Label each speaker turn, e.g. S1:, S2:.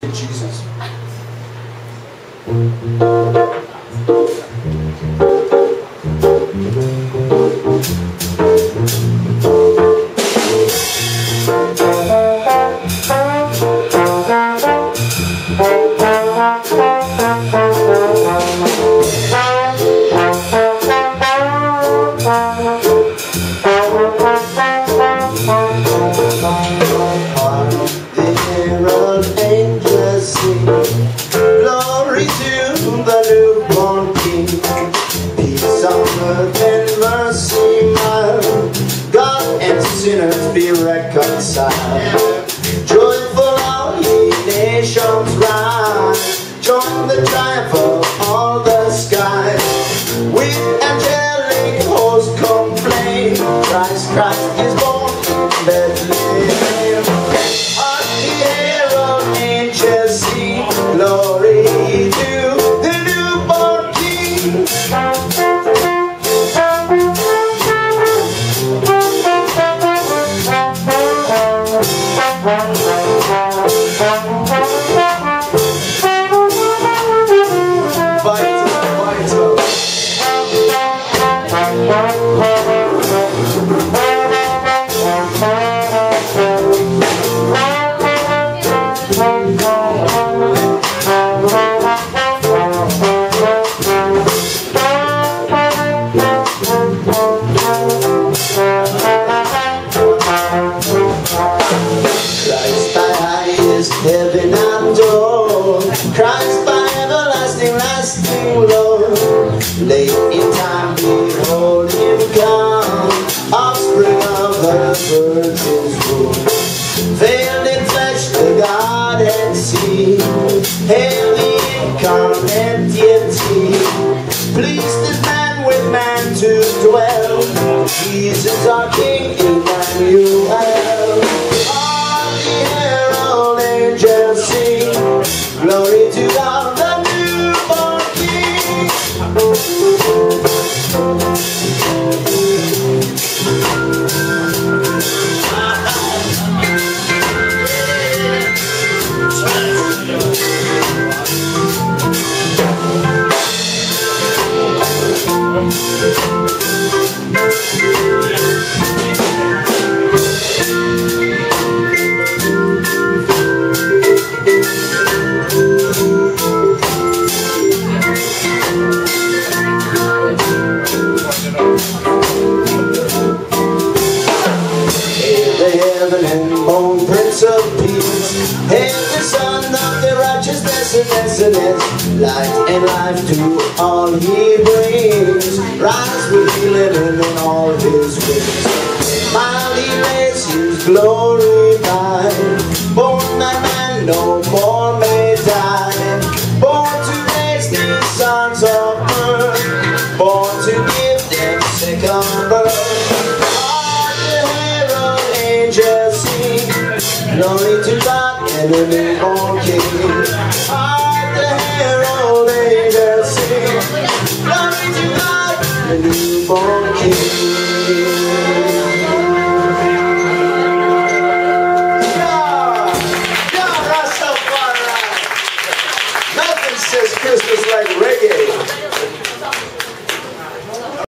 S1: Jesus.
S2: Glory to the newborn King, peace on earth and mercy mild, God and sinners be reconciled. Joyful all ye nations rise, join the triumph of all the skies. With angelic hosts complain, Christ, Christ is born in Bethlehem. Hark the herald angels sing, glory to the newborn King. Christ by highest heaven adore, Christ by everlasting, lasting Lord. Late in time behold him come, offspring of the Virgin's womb. Veiled in flesh the Godhead see, hail the incarnate deity. Pleased is man with man to dwell, Jesus our King, Emmanuel. Glory to God, the newborn King. Heaven and born Prince of Peace, hail the Son of the righteousness and excellence, light and life to all he brings. Rise with the living in all his ways, while he lays his glory by. Born that man no more may die, born to raise the sons of earth, born to give them second birth. Glory to God and the newborn King. Hark the herald angels sing, glory to God and the newborn King.